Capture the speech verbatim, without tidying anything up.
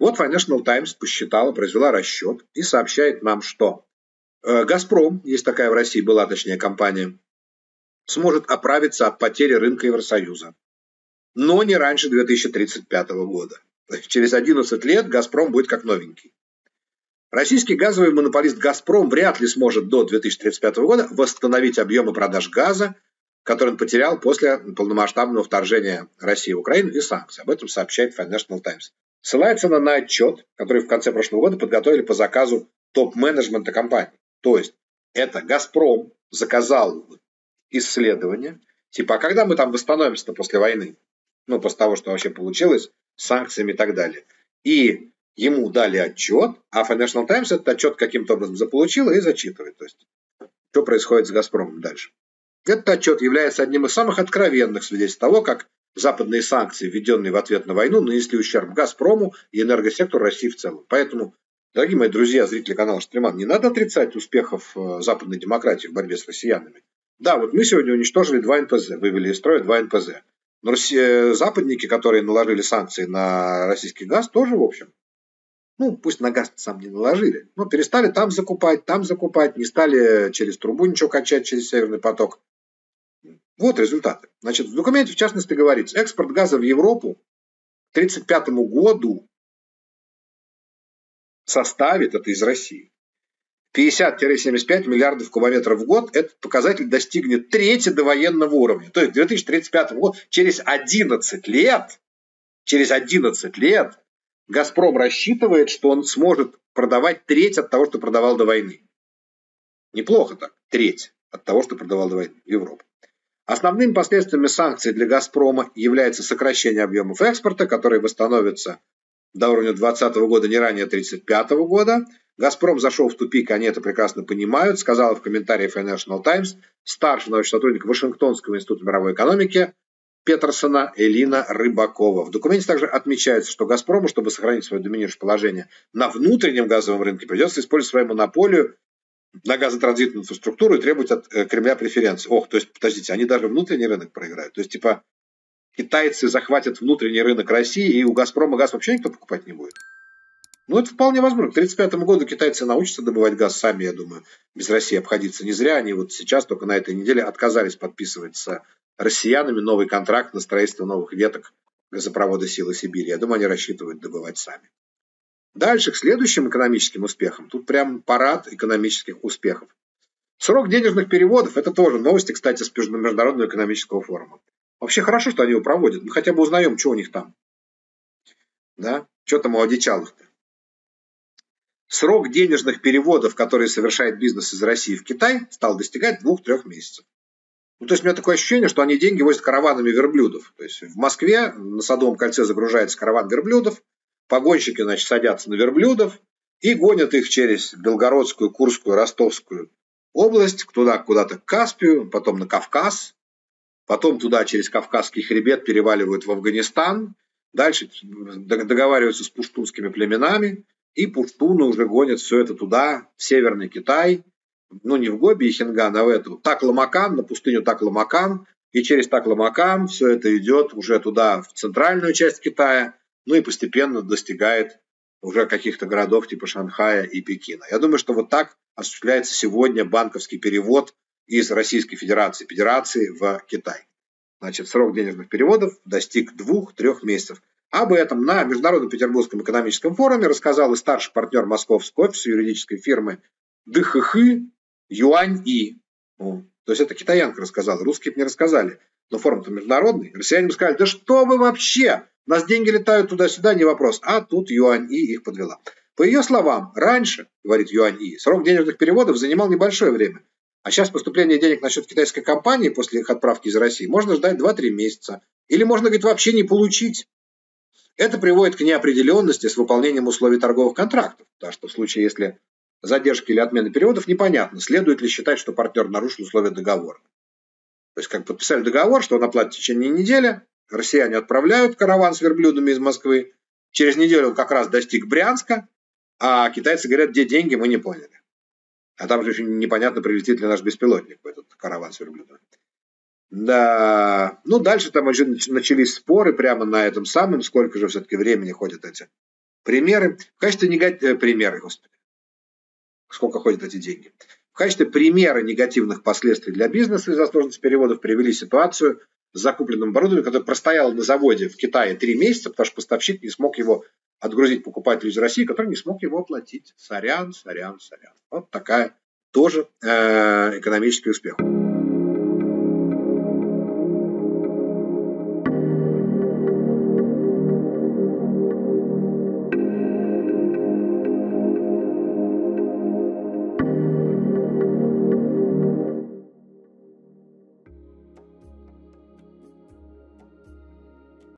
Вот Financial Times посчитала, произвела расчет и сообщает нам, что э, «Газпром», есть такая в России, была точнее компания, сможет оправиться от потери рынка Евросоюза, но не раньше две тысячи тридцать пятого года. То есть через одиннадцать лет «Газпром» будет как новенький. Российский газовый монополист «Газпром» вряд ли сможет до две тысячи тридцать пятого года восстановить объемы продаж газа, который он потерял после полномасштабного вторжения России в Украину и санкций. Об этом сообщает Financial Times. Ссылается она на отчет, который в конце прошлого года подготовили по заказу топ-менеджмента компании. То есть это «Газпром» заказал исследование, типа, а когда мы там восстановимся после войны? Ну, после того, что вообще получилось, с санкциями и так далее. И ему дали отчет, а Financial Times этот отчет каким-то образом заполучила и зачитывает. То есть, что происходит с «Газпромом» дальше. Этот отчет является одним из самых откровенных свидетельств того, как западные санкции, введенные в ответ на войну, нанесли ущерб «Газпрому» и энергосектору России в целом. Поэтому, дорогие мои друзья, зрители канала Штреман, не надо отрицать успехов западной демократии в борьбе с россиянами. Да, вот мы сегодня уничтожили два эн пэ зэ, вывели из строя два эн пэ зэ. Но западники, которые наложили санкции на российский газ, тоже, в общем, ну, пусть на газ сам не наложили, но перестали там закупать, там закупать, не стали через трубу ничего качать, через Северный поток. Вот результаты. Значит, в документе, в частности, говорится, экспорт газа в Европу к две тысячи тридцать пятому году составит, это из России, пятьдесят - семьдесят пять миллиардов кубометров в год. Этот показатель достигнет трети довоенного уровня. То есть к две тысячи тридцать пятому году, через одиннадцать лет, через одиннадцать лет, «Газпром» рассчитывает, что он сможет продавать треть от того, что продавал до войны. Неплохо так, треть от того, что продавал до войны в Европу. Основными последствиями санкций для «Газпрома» является сокращение объемов экспорта, который восстановится до уровня две тысячи двадцатого года, не ранее две тысячи тридцать пятого года. «Газпром» зашел в тупик, они это прекрасно понимают, сказала в комментарии Financial Times старший научный сотрудник Вашингтонского института мировой экономики Петерсона Элина Рыбакова. В документе также отмечается, что «Газпрому», чтобы сохранить свое доминирующее положение на внутреннем газовом рынке, придется использовать свою монополию на газотранзитную инфраструктуру и требовать от Кремля преференций. Ох, то есть, подождите, они даже внутренний рынок проиграют. То есть, типа, китайцы захватят внутренний рынок России, и у «Газпрома» газ вообще никто покупать не будет. Ну, это вполне возможно. К тридцать пятому году китайцы научатся добывать газ сами, я думаю, без России обходиться. Не зря они вот сейчас, только на этой неделе, отказались подписывать с россиянами новый контракт на строительство новых веток газопровода «Силы Сибири». Я думаю, они рассчитывают добывать сами. Дальше, к следующим экономическим успехам. Тут прям парад экономических успехов. Срок денежных переводов – это тоже новости, кстати, с Международного экономического форума. Вообще хорошо, что они его проводят. Мы хотя бы узнаем, что у них там. Да? Что там у одичалых-то. Срок денежных переводов, которые совершает бизнес из России в Китай, стал достигать двух-трех месяцев. Ну, то есть у меня такое ощущение, что они деньги возят караванами верблюдов. То есть в Москве на Садовом кольце загружается караван верблюдов, погонщики, значит, садятся на верблюдов и гонят их через Белгородскую, Курскую, Ростовскую область, туда куда-то к Каспию, потом на Кавказ, потом туда через Кавказский хребет переваливают в Афганистан, дальше договариваются с пуштунскими племенами, и пуштуны уже гонят все это туда, в Северный Китай, ну не в Гоби и Хинган, а в эту Такламакан, на пустыню Такламакан, и через Такламакан все это идет уже туда, в центральную часть Китая, ну и постепенно достигает уже каких-то городов типа Шанхая и Пекина. Я думаю, что вот так осуществляется сегодня банковский перевод из Российской Федерации, Федерации в Китай. Значит, срок денежных переводов достиг двух-трех месяцев. Об этом на Международном Петербургском экономическом форуме рассказал и старший партнер московского офиса юридической фирмы дэ ха ха Юань И. То есть это китаянка рассказала, русские не рассказали. Но форум-то международный. Россияне бы сказали, да что вы вообще? У нас деньги летают туда-сюда, не вопрос. А тут Юань И их подвела. По ее словам, раньше, говорит Юань И, срок денежных переводов занимал небольшое время. А сейчас поступление денег на счет китайской компании после их отправки из России можно ждать два-три месяца. Или можно, говорит, вообще не получить. Это приводит к неопределенности с выполнением условий торговых контрактов. Потому что в случае, если задержки или отмены переводов, непонятно, следует ли считать, что партнер нарушил условия договора. То есть, как подписали договор, что он оплатит в течение недели, россияне отправляют караван с верблюдами из Москвы, через неделю он как раз достиг Брянска, а китайцы говорят, где деньги, мы не поняли. А там же еще непонятно, прилетит ли наш беспилотник в этот караван с верблюдами. Да, ну дальше там уже начались споры прямо на этом самом, сколько же все-таки времени ходят эти Примеры, в качестве негативных, примеры, господи, сколько ходят эти деньги. В качестве примера негативных последствий для бизнеса из-за сложности переводов привели ситуацию с закупленным оборудованием, которое простояло на заводе в Китае три месяца, потому что поставщик не смог его отгрузить покупателю из России, который не смог его оплатить. Сорян, сорян, сорян. Вот такая тоже э, экономический успех.